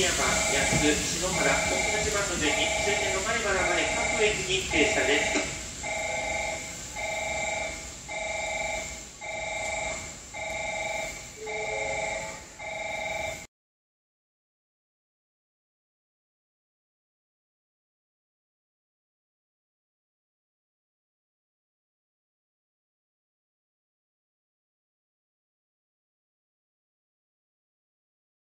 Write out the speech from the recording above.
山、安久、篠原、本8番の順に終点の米原まで各駅に停車です。